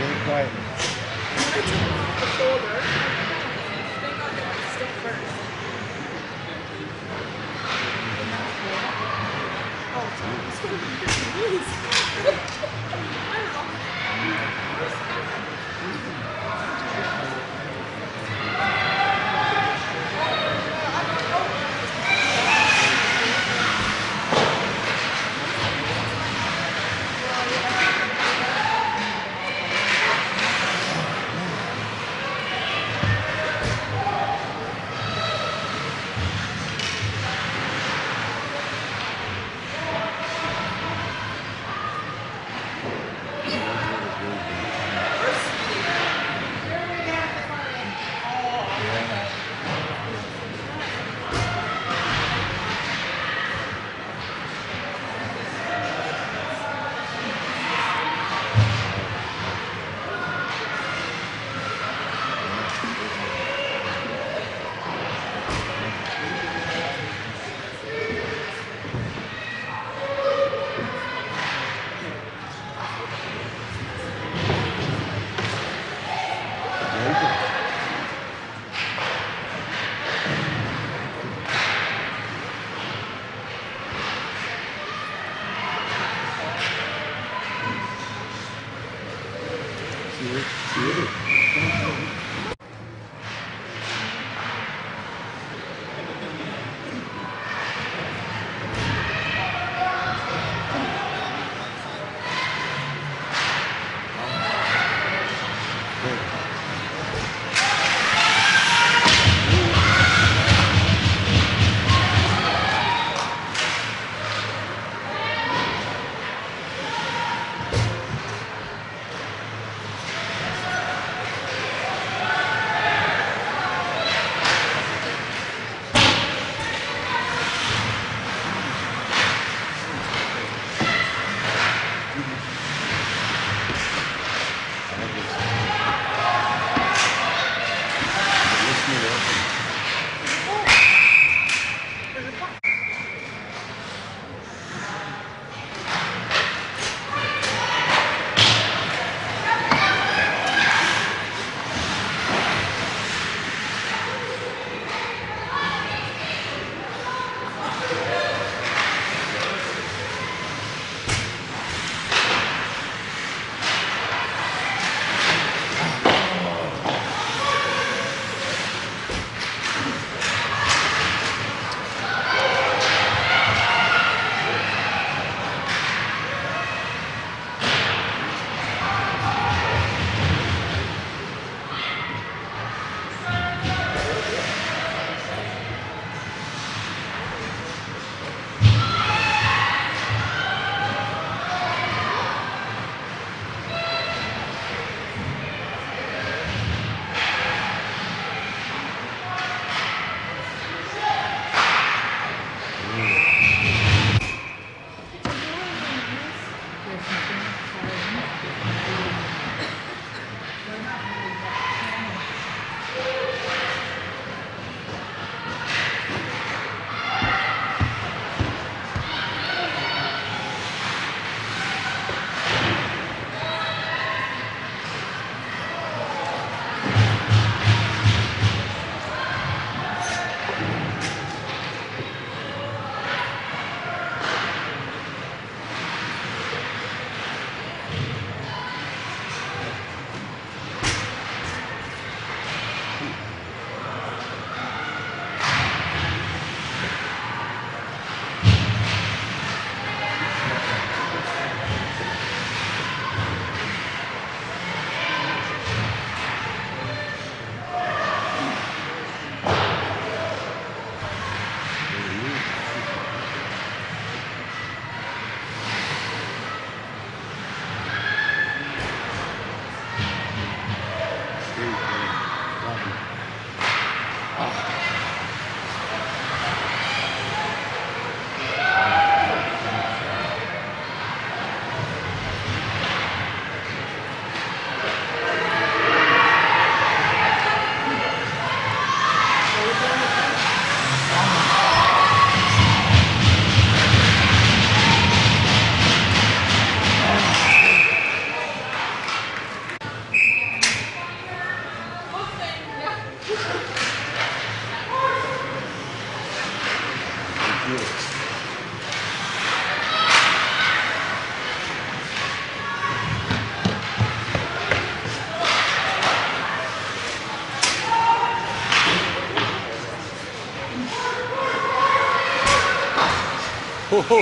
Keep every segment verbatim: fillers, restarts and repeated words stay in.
very quietly. I'm gonna take off the folder. Thank God they like stick first. Oh, sorry. This would have been Vietnamese. I don't Oh.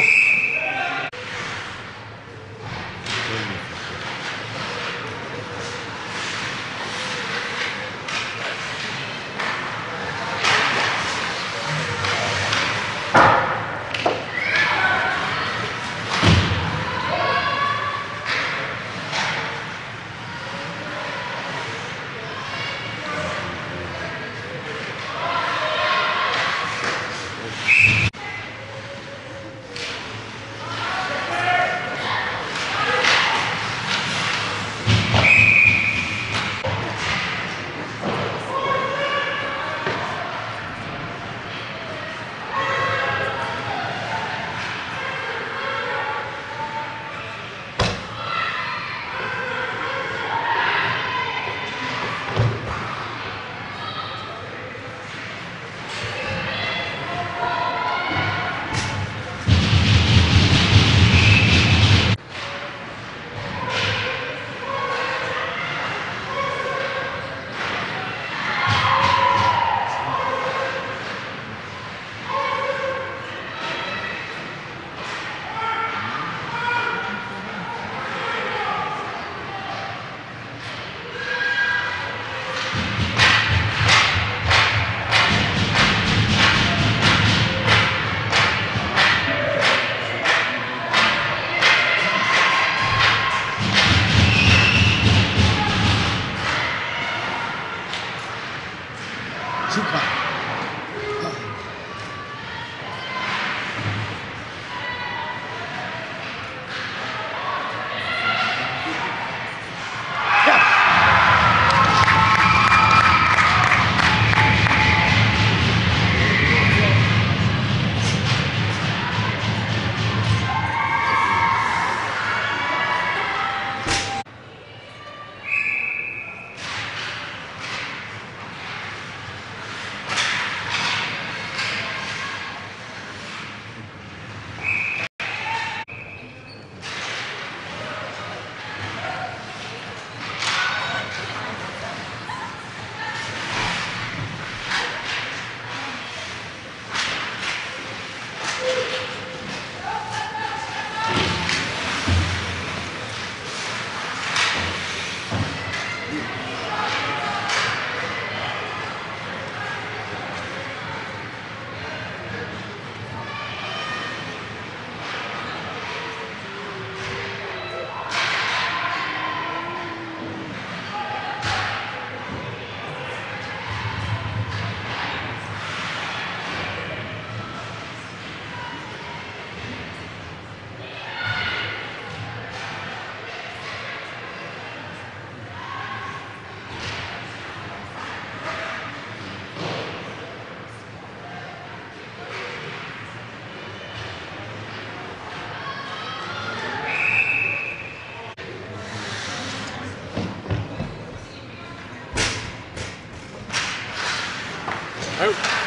Out.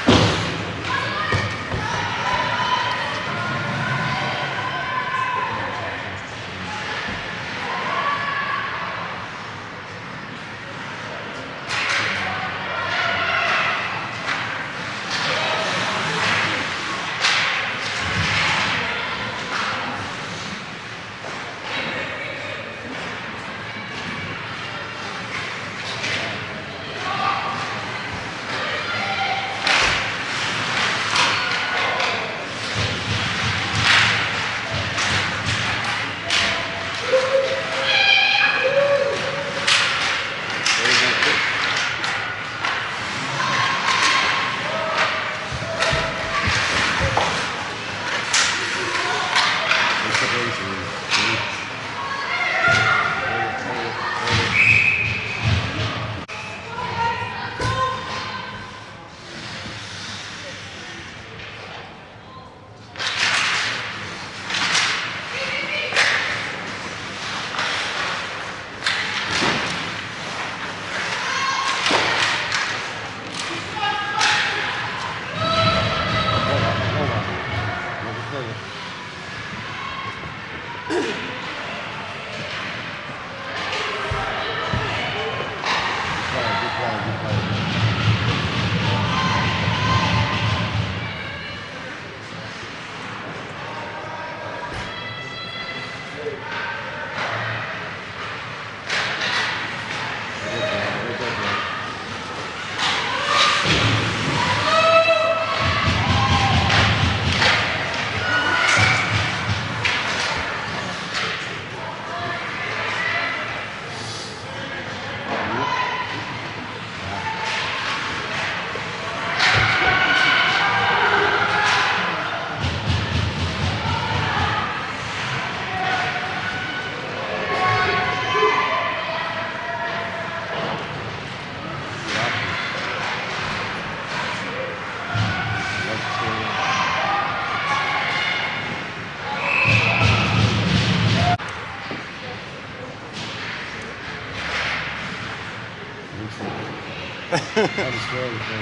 That is scary thing.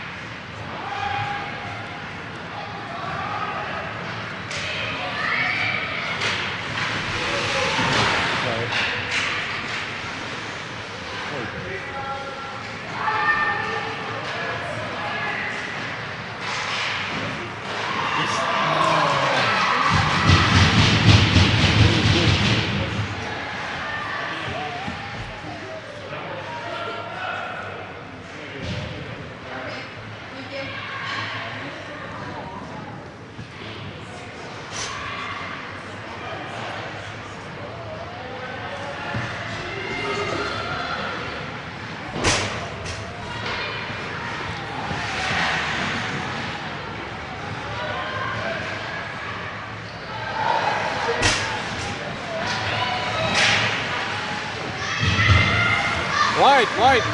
Wide, wide.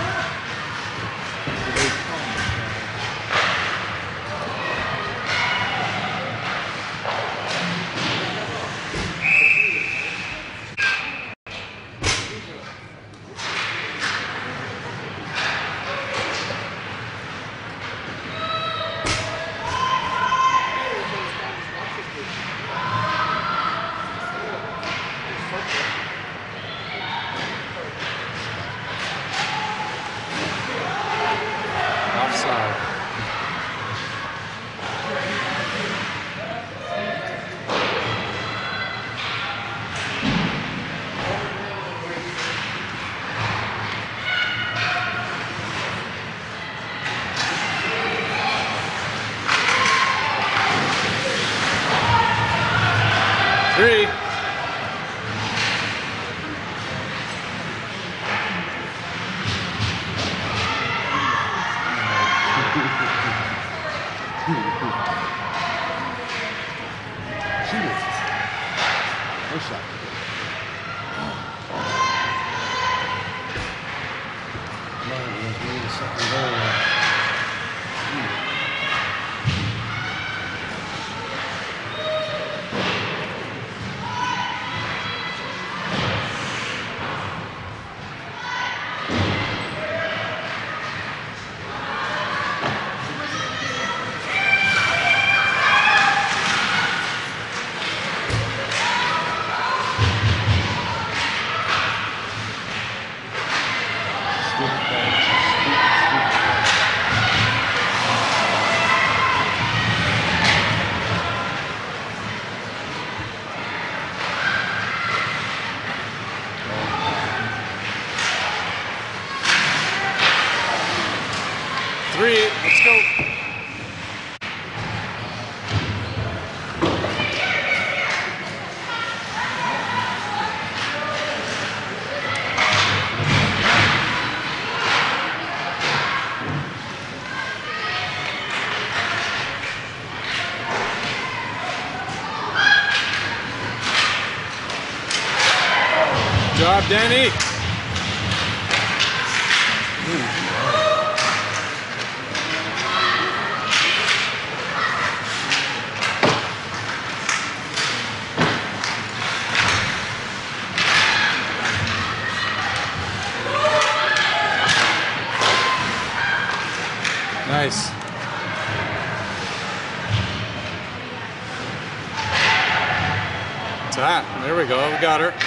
Offside. Three. Shoot it. No shot. Man, it was really the second goal. Three. Let's go. Good job, Danny. Nice. Tap. There we go. We got her.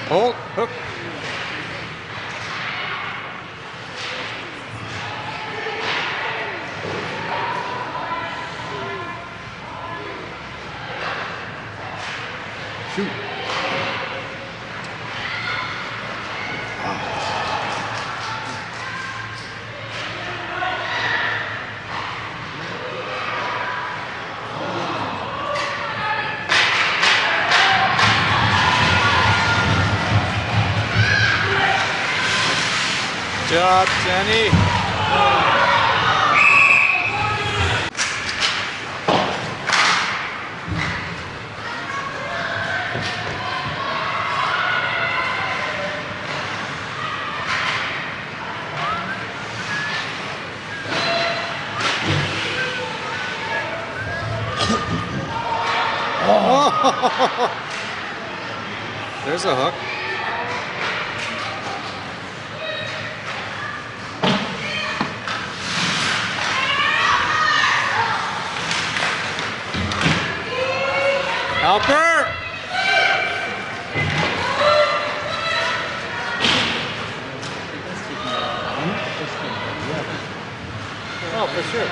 Hold. Hook. Shoot. Good job, Danny. There's a hook. Helper! Oh, for sure.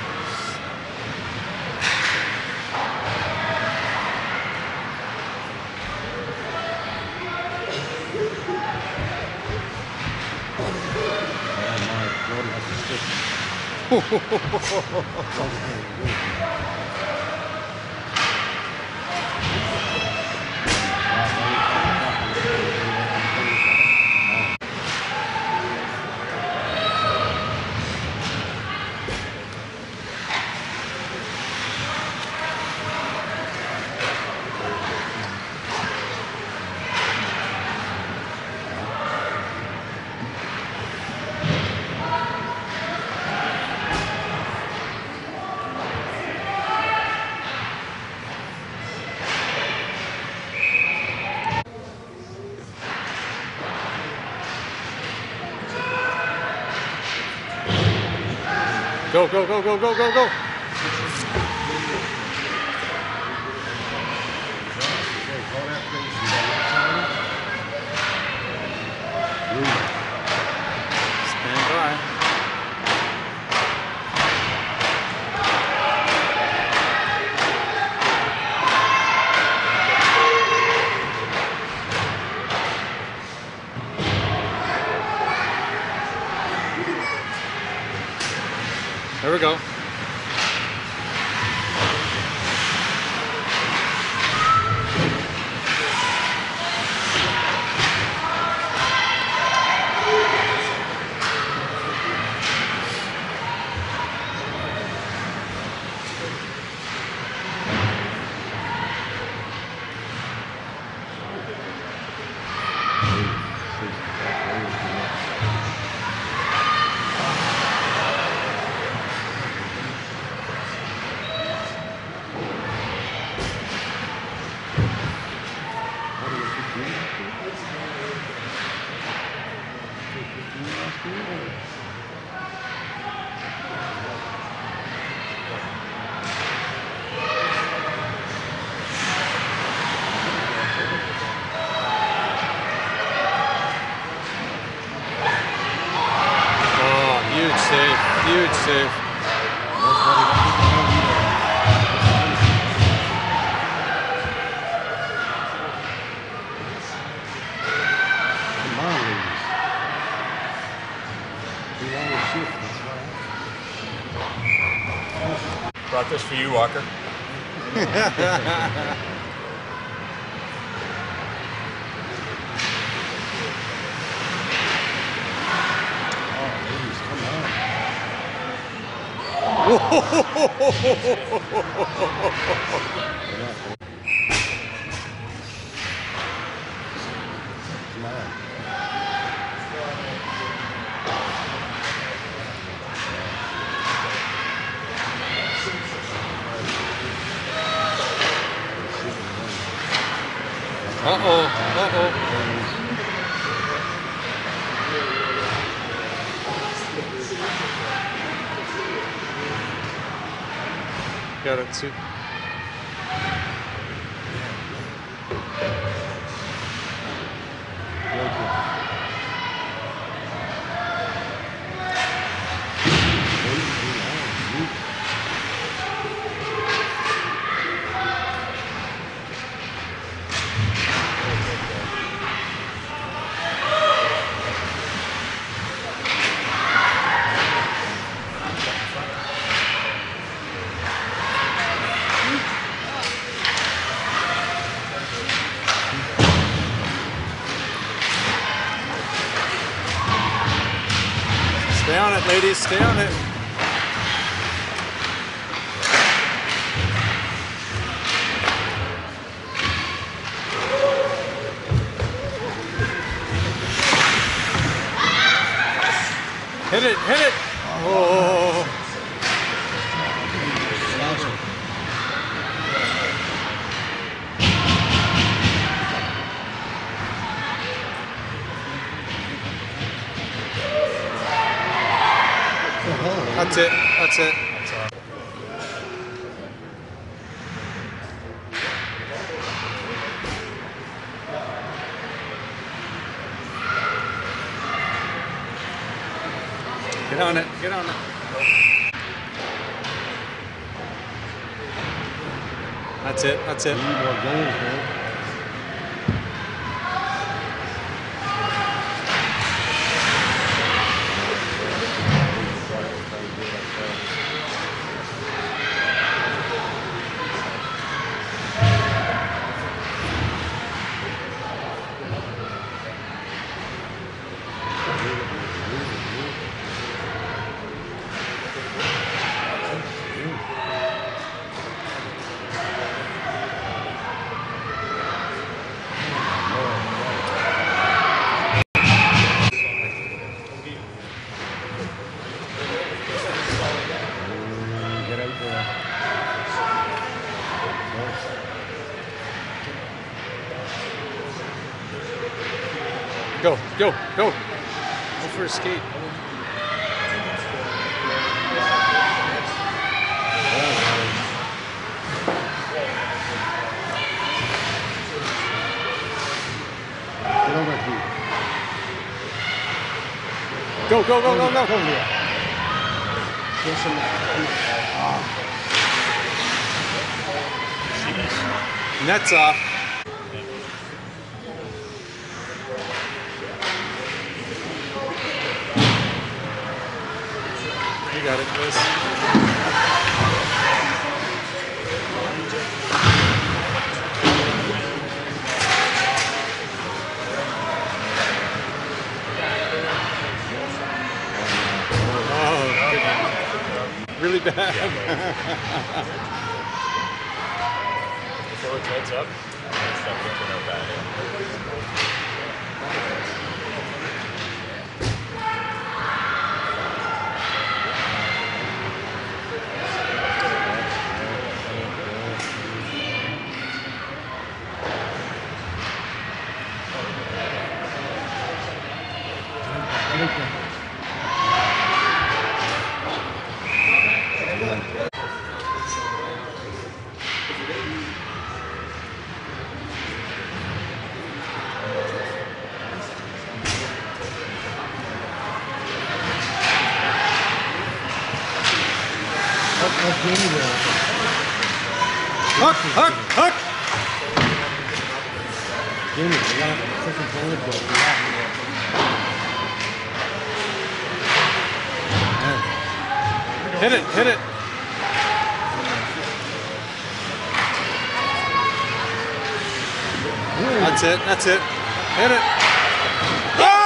Go, go, go, go, go, go, go. Stand by. There we go. Huge save. Come on, ladies. Three hour shift, that's why. Brought this for you, Walker. Come on. Uh-oh, uh-oh. Got it, Sue. Stay on it, ladies. Stay on it. Hit it, hit it. Oh. That's it. That's it. Get on it. Get on it. That's it. That's it. We need more goals, man. Go, go, go. Go for a skate. Get over here. Go, go, go, go, go. Go there. Get some. Nets off. You got it, Chris. Oh, really bad. Before it tilts up, it's not looking out bad. Hook, hook, hook. Jamie, we got a second forward goal. Hit it, hit it. That's it, that's it. Hit it. Oh!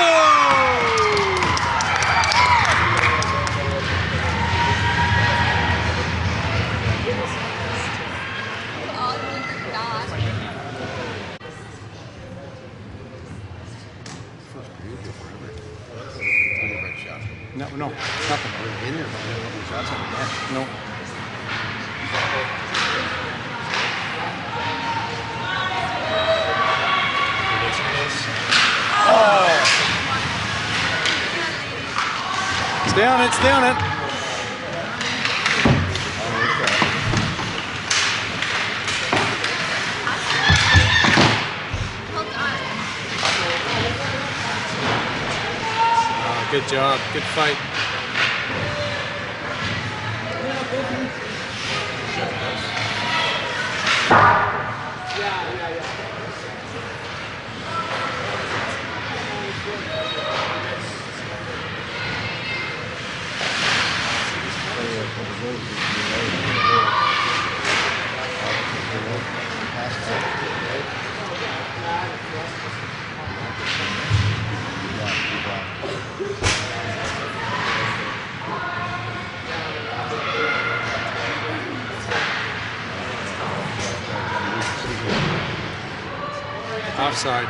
No, no, it's nothing. We're in there, but we have a couple of shots on the net. No. Stay on it, stay on it. Oh, good job, good fight. offside.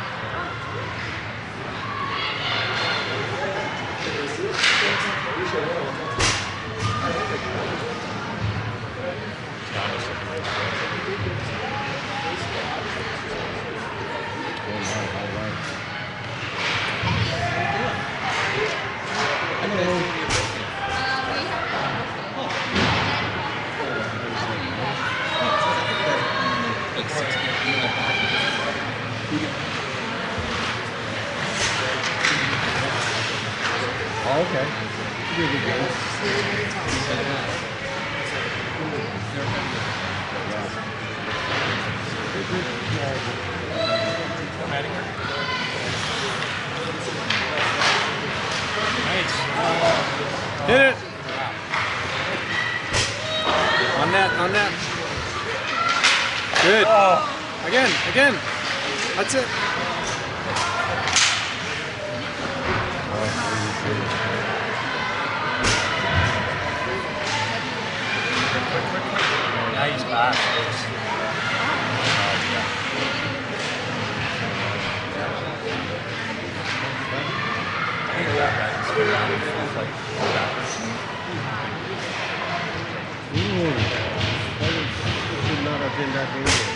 Oh, okay. Really good. Hit it. On net, on net. Good. Again, again. That's it. Now he's back. Ooh. That should not have been that dangerous.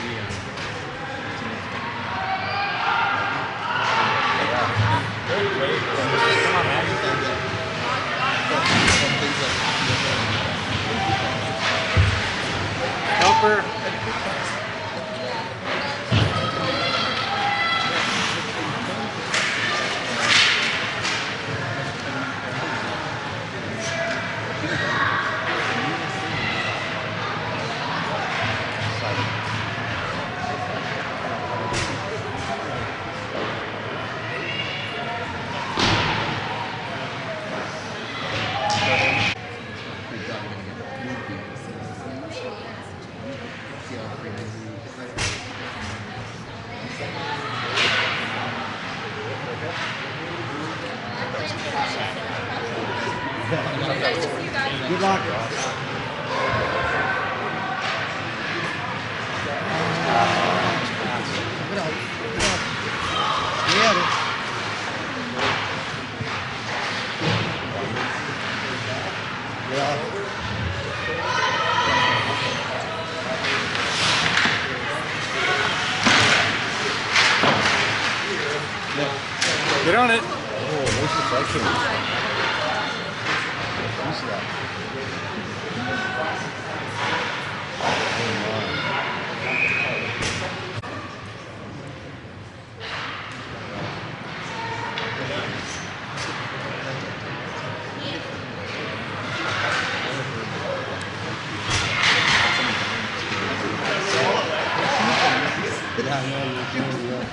Great, great. Come on, man. Helper. Good luck. Get out. Get out. Stay at it. Yeah. Get on it. Oh, nice deflection. Who's that? Yeah, I know you're doing well.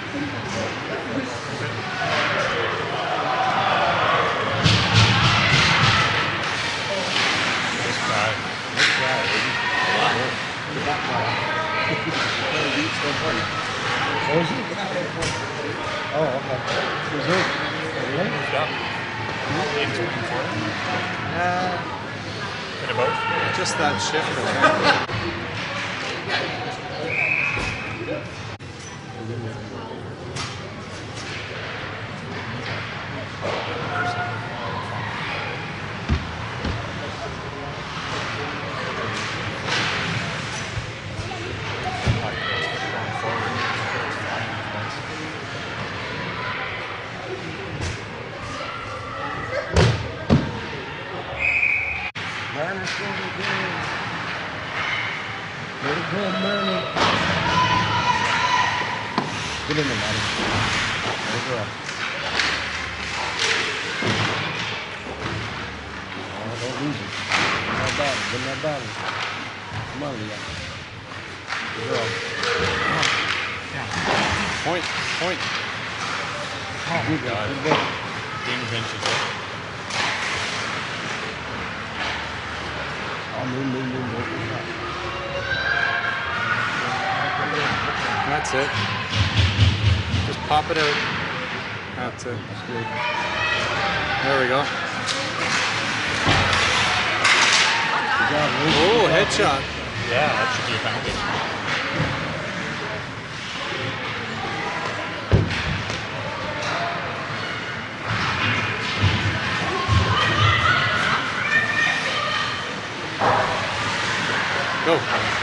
Nice try. Nice try, baby. Good back try. Oh, is it? Oh, okay. Who's it? Really? Moved up. Eight twenty-four. Uh, Hit a boat. just that shift. I think. Marner's going to go. Let it go, Marner. Get in there, Marner. Let it go. Oh, don't lose it. Win that battle. Win that battle. Come on, Leon. Good girl. Point, point. Oh, good girl. Good girl. Ding pinches it. Oh, move, move, move, move. That's it. Just pop it out. That's it. That's good. There we go. Good job, Luke. Oh, Good job, headshot. Yeah, that should be a foundation. Go.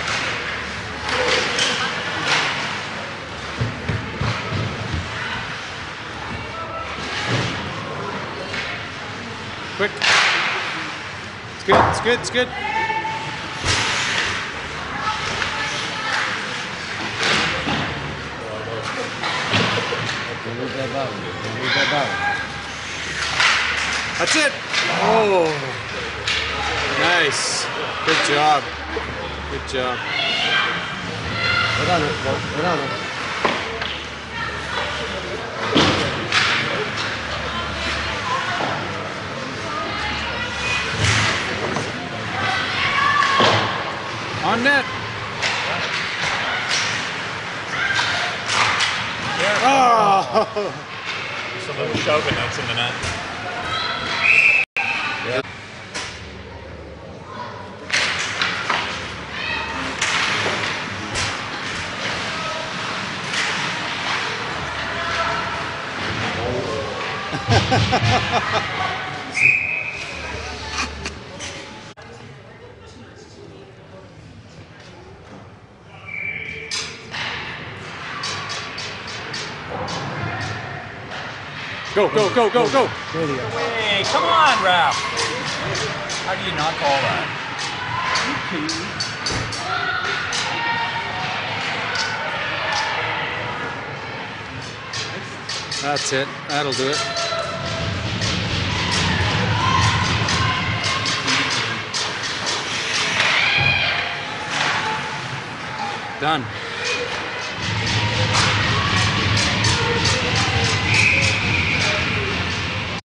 Quick. It's good, it's good, it's good. Don't lose that balance. Don't lose that balance. That's it. Oh, nice. Good job. Good job. Get on it, go. Get on it. On net. Oh. Just a little shove and that's in the net. Go, go, go, go, go. There you go. Hey, come on, Ralph. How do you not call that? That's it. That'll do it. Done.